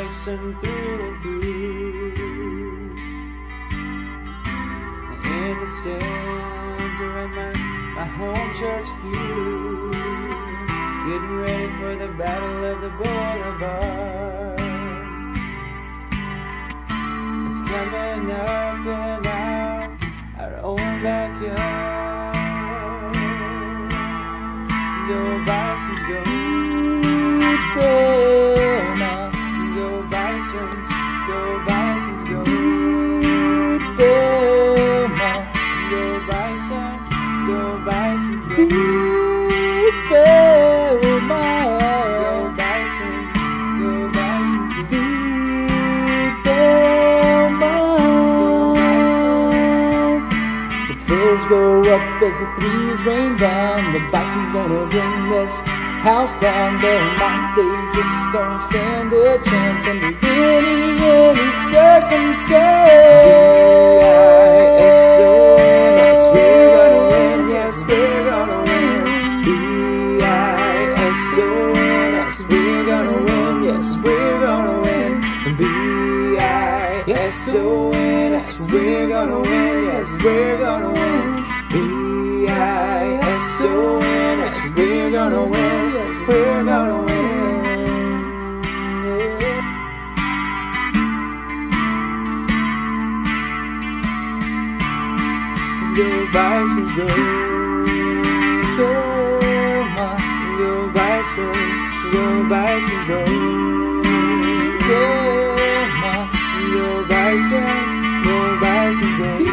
Bison through and through. In the stands or in my home church pew, getting ready for the battle of the boulevard. It's coming up and out our own backyard. Go Bisons, go Bama. Go Bisons, go Bisons, go Bama. Go Bisons, go Bisons, go Bama. Go Bisons, go Bisons, go Bama. The prayers go up as the threes rain down. The Bison's gonna bring this house down. Belmont, they just don't stand a chance under any circumstance. B-I-S-O-N-S, we're gonna win, yes, we're gonna win. B-I-S-O-N-S, we're gonna win, yes, we're gonna win. B-I-S-O-N-S, we're gonna win, yes, we're gonna win. B-I-S-O-N-S, we're gonna win, yes, we're gonna win. Go Bisons, go Bama. Go Bisons, go Bisons, go Bama. Go Bisons, go Bisons, go